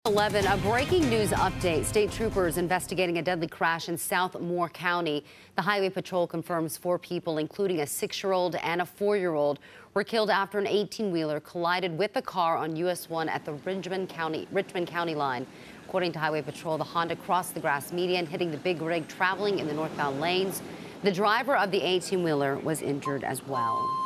11, a breaking news update. State troopers investigating a deadly crash in South Moore County. The Highway Patrol confirms 4 people, including a 6-year-old and a 4-year-old, were killed after an 18-wheeler collided with a car on US 1 at the Richmond County line. According to Highway Patrol, the Honda crossed the grass median, hitting the big rig traveling in the northbound lanes. The driver of the 18-wheeler was injured as well.